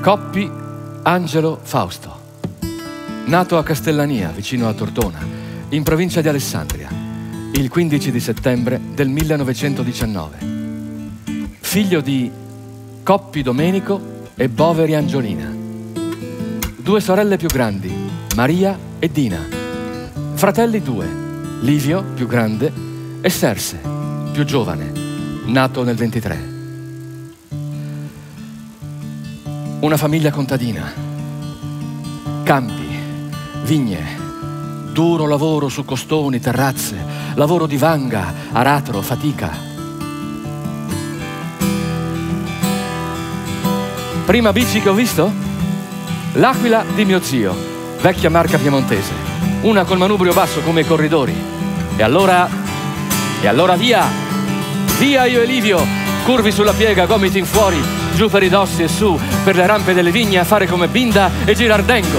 Coppi Angelo Fausto, nato a Castellania, vicino a Tortona, in provincia di Alessandria, il 15 di settembre del 1919. Figlio di Coppi Domenico e Boveri Angiolina. 2 sorelle più grandi, Maria e Dina. Fratelli 2, Livio, più grande, e Serse, più giovane, nato nel 23. Una famiglia contadina. Campi, vigne, duro lavoro su costoni, terrazze, lavoro di vanga, aratro, fatica. Prima bici che ho visto? L'Aquila di mio zio, vecchia marca piemontese, una col manubrio basso come i corridori. E allora via! Via io e Livio, curvi sulla piega, gomiti in fuori, giù per i dossi e su, per le rampe delle vigne a fare come Binda e Girardengo.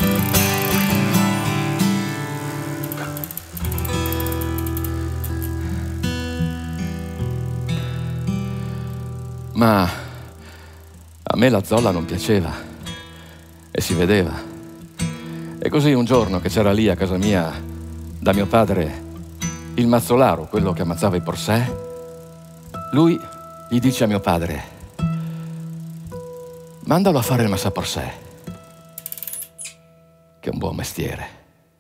Ma a me la zolla non piaceva e si vedeva. E così un giorno che c'era lì a casa mia da mio padre il mazzolaro, quello che ammazzava i porsè, lui gli dice a mio padre: mandalo a fare il massaporsè, che è un buon mestiere.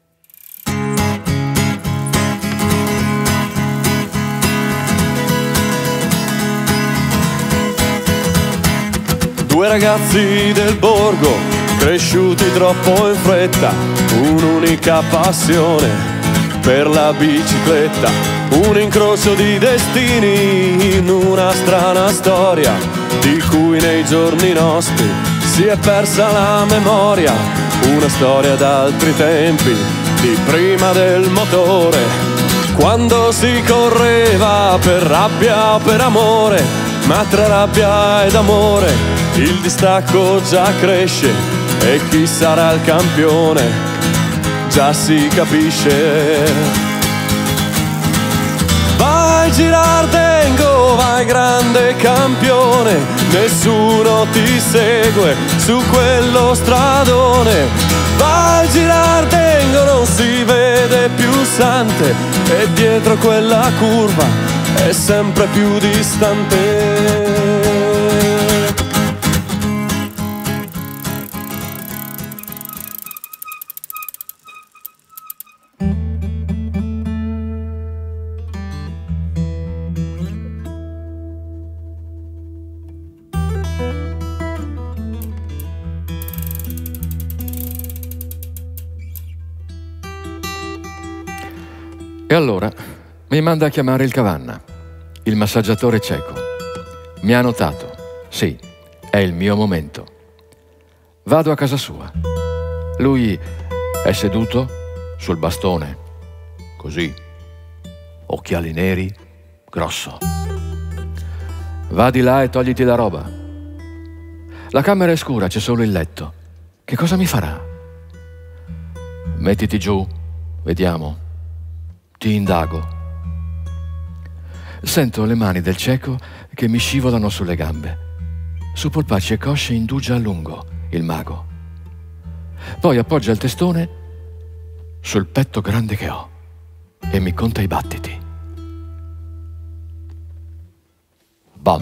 Due ragazzi del borgo, cresciuti troppo in fretta, un'unica passione per la bicicletta, un incrocio di destini in una strana storia di cui nei giorni nostri si è persa la memoria, una storia d'altri tempi, di prima del motore, quando si correva per rabbia o per amore, ma tra rabbia ed amore il distacco già cresce e chi sarà il campione già si capisce. Vai Girardengo, vai grande campione, nessuno ti segue su quello stradone. Vai Girardengo, non si vede più Sante e dietro quella curva è sempre più distante. E allora mi manda a chiamare il Cavanna, il massaggiatore cieco. Mi ha notato, sì, è il mio momento. Vado a casa sua. Lui è seduto sul bastone, così, occhiali neri, grosso. Va di là e togliti la roba. La camera è scura, c'è solo il letto. Che cosa mi farà? Mettiti giù, vediamo. Ti indago. Sento le mani del cieco che mi scivolano sulle gambe. Su polpacci e cosce indugia a lungo il mago. Poi appoggia il testone sul petto grande che ho e mi conta i battiti. Bam.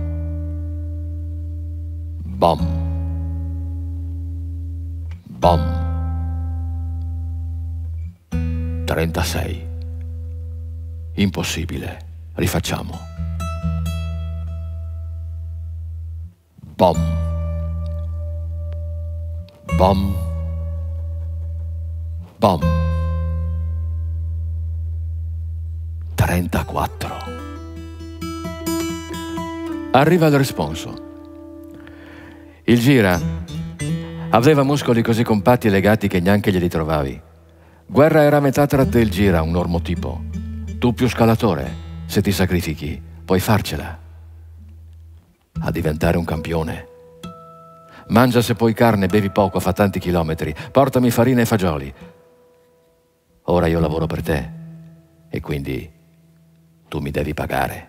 Bam. Bam. 36. Impossibile. Rifacciamo. Bom. Bom. Bom. 34. Arriva il responso. Il gira aveva muscoli così compatti e legati che neanche glieli trovavi. Guerra era a metà tra te e il gira, un ormotipo. Tu più scalatore, se ti sacrifichi, puoi farcela. A diventare un campione. Mangia se puoi carne, bevi poco, fa tanti chilometri. Portami farina e fagioli. Ora io lavoro per te e quindi tu mi devi pagare.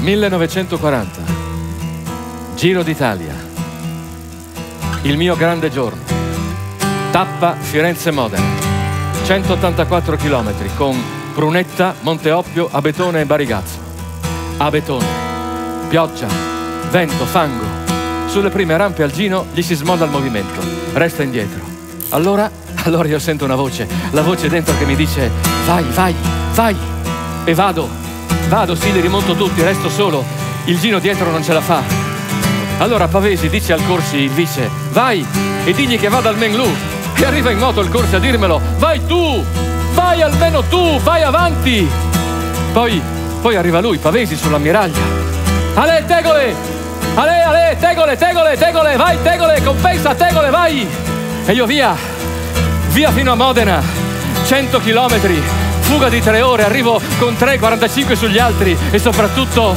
1940. Giro d'Italia. Il mio grande giorno. Tappa Firenze-Modena. 184 km con Prunetta, Monteoppio, Abetone e Barigazzo. Abetone. Pioggia, vento, fango. Sulle prime rampe al Gino gli si smolla il movimento. Resta indietro. Allora io sento una voce. La voce dentro che mi dice: vai, vai, vai. E vado, sì, li rimonto tutti, resto solo. Il Gino dietro non ce la fa. Allora Pavesi dice al Corsi, il vice: vai e digli che vada al Menglou. E arriva in moto il Corsi a dirmelo: vai tu, vai almeno tu, vai avanti. Poi arriva lui, Pavesi, sull'ammiraglia. Ale, Tegole! Ale, Tegole, vai Tegole, compensa Tegole, vai! E io via fino a Modena, 100 chilometri, fuga di 3 ore, arrivo con 3,45 sugli altri e soprattutto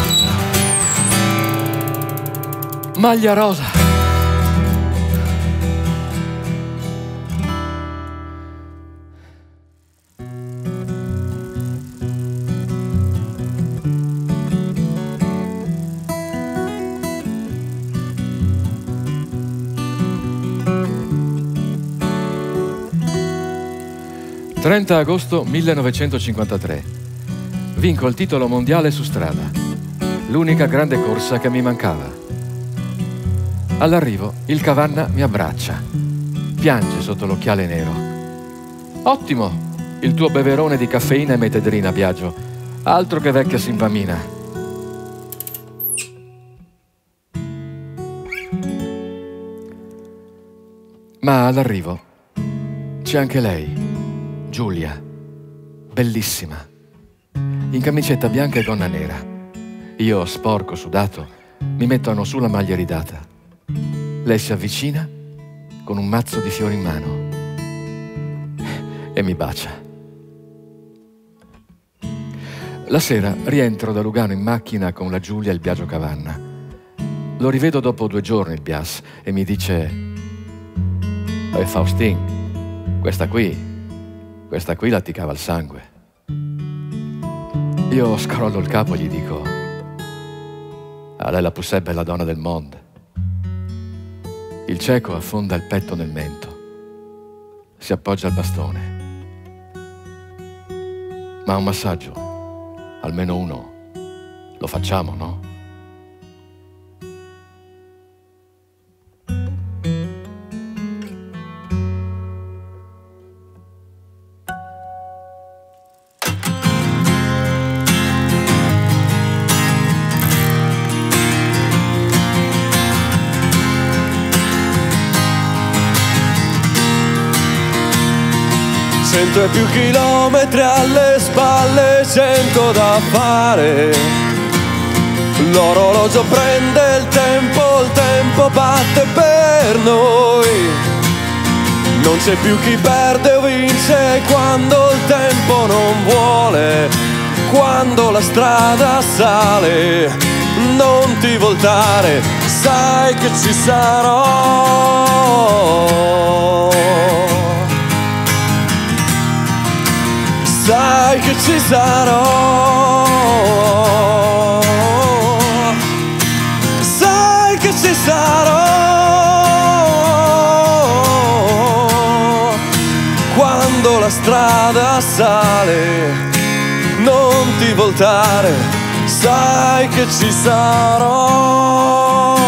maglia rosa. Il 30 agosto 1953. Vinco il titolo mondiale su strada, l'unica grande corsa che mi mancava. All'arrivo il Cavanna mi abbraccia, piange sotto l'occhiale nero. Ottimo, il tuo beverone di caffeina e metedrina, Biagio, altro che vecchia simpamina. Ma all'arrivo c'è anche lei, Giulia, bellissima, in camicetta bianca e gonna nera. Io, sporco, sudato, mi metto su la maglia ridata. Lei si avvicina con un mazzo di fiori in mano e mi bacia. La sera rientro da Lugano in macchina con la Giulia e il Biagio Cavanna. Lo rivedo dopo 2 giorni, il Bias, e mi dice: Faustin, questa qui la ti cava il sangue. Io scrollo il capo e gli dico: lei la più bella donna del mondo. Il cieco affonda il petto nel mento, si appoggia al bastone. Ma un massaggio, almeno uno, lo facciamo, no? Cento e più chilometri alle spalle, 100 da fare. L'orologio prende il tempo batte per noi. Non c'è più chi perde o vince quando il tempo non vuole. Quando la strada sale, non ti voltare, sai che ci sarò. Sai che ci sarò, sai che ci sarò. Quando la strada sale, non ti voltare, sai che ci sarò.